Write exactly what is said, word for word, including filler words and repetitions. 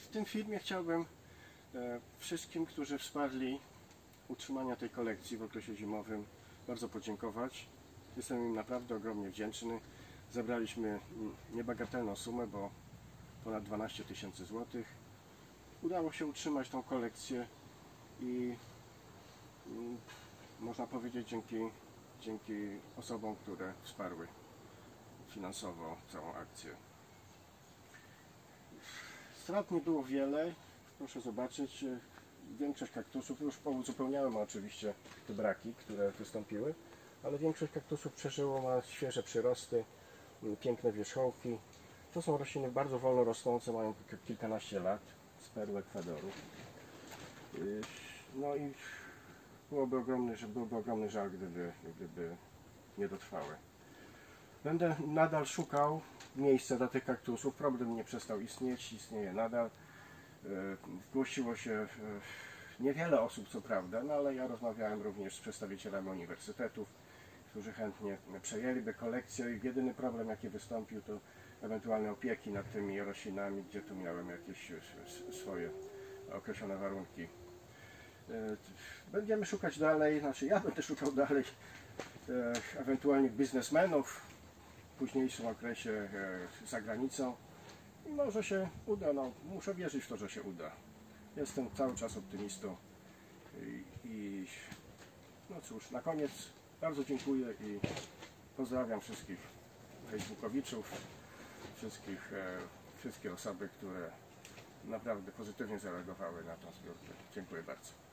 tym filmie chciałbym wszystkim, którzy wsparli utrzymania tej kolekcji w okresie zimowym, bardzo podziękować. Jestem im naprawdę ogromnie wdzięczny. Zebraliśmy niebagatelną sumę, bo ponad dwanaście tysięcy złotych. Udało się utrzymać tą kolekcję i można powiedzieć dzięki, dzięki osobom, które wsparły finansowo całą akcję. Strat nie było wiele, proszę zobaczyć. Większość kaktusów, już uzupełniałem oczywiście te braki, które wystąpiły, ale większość kaktusów przeżyło, ma świeże przyrosty, piękne wierzchołki. To są rośliny bardzo wolno rosnące, mają kilkanaście lat, z perły Ekwadoru. No i byłoby ogromny, że byłby ogromny żal, gdyby, gdyby nie dotrwały. Będę nadal szukał miejsca dla tych kaktusów. Problem nie przestał istnieć, istnieje nadal. Zgłosiło się niewiele osób, co prawda, no ale ja rozmawiałem również z przedstawicielami uniwersytetów, którzy chętnie przejęliby kolekcję i jedyny problem, jaki wystąpił, to ewentualne opieki nad tymi roślinami, gdzie tu miałem jakieś swoje określone warunki. Będziemy szukać dalej, znaczy ja będę szukał dalej ewentualnych biznesmenów w późniejszym okresie za granicą i może się uda, no muszę wierzyć w to, że się uda. Jestem cały czas optymistą i, i no cóż, na koniec bardzo dziękuję i pozdrawiam wszystkich facebookowiczów, wszystkich, wszystkie osoby, które naprawdę pozytywnie zareagowały na tę zbiórkę. Dziękuję bardzo.